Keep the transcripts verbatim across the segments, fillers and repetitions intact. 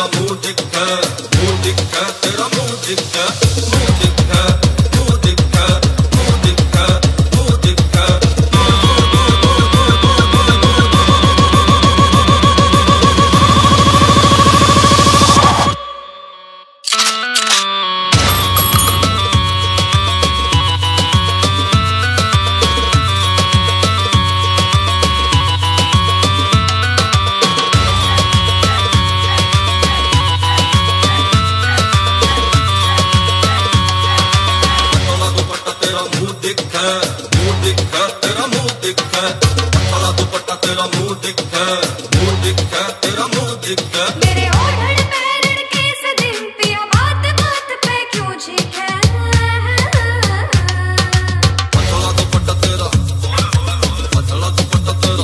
तेरा मुंह दिखा, मुंह दिखा, तेरा मुंह दिखा, मुंह दिखा, मुंह दिखा, मुंह दिखा, मुंह दिखा। मुंह दिखा, तेरा मुंह दिखा, काला दुपट्टा तेरा मुंह दिखा, मुंह दिखा, तेरा मुंह दिखा। मेरे ओढ़ पैर किस दिन पिया बात बात पे क्यों झिका? काला दुपट्टा तेरा, काला दुपट्टा तेरा।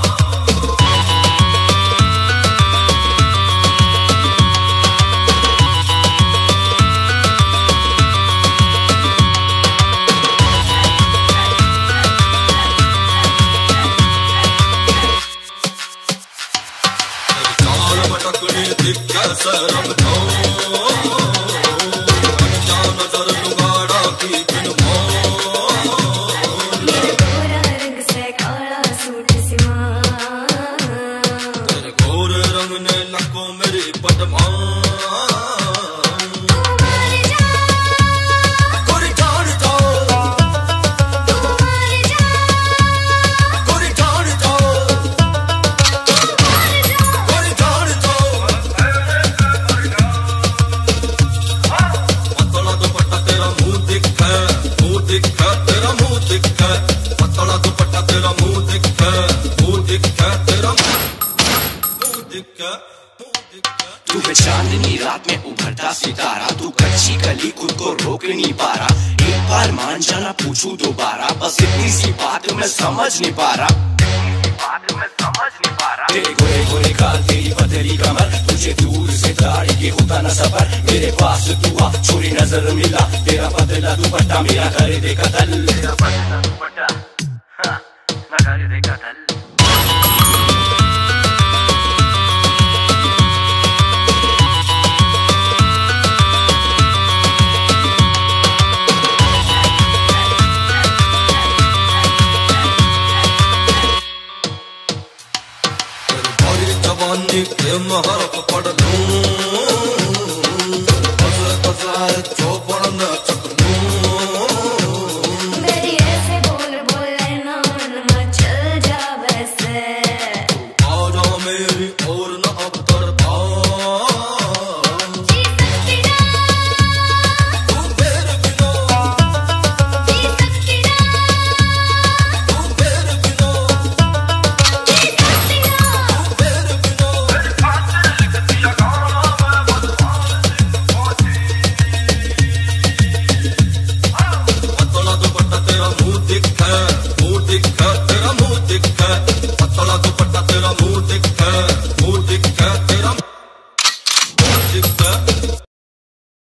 दिखा शर्म तो अनजान नजर लुगाड़ा की बिन मेरे गोरा रंग से काला सूट सिमा, तेरे गोरे रंग ने लको मेरी पदमा। दिखा, तेरा मुंह दिखा, पतला दुपट्टा तेरा मुंह दिखा, मुंह दिखा, तेरा मुंह दिखा, मुंह दिखा। तू है चांदनी रात में उभरता सितारा, तू कच्ची कली खुद को रोक नहीं पा रहा। एक बार मान जाना पूछूं दोबारा, बस इतनी सी बात मैं समझ नहीं पा रहा, बात मैं समझ नहीं पा रहा। तेरे गोरे गोरे गाल, तेरी पतली कमर, तुझे दूर से ताड़ी के होता न सफर। मेरे पास तू आ, छोरी नजर मिला, तेरा पतला दुपट्टा मेरा कर दे कतल। तेरा पतला दुपट्टा हाँ, मैं कर दे कतल। जवानी के महर पड़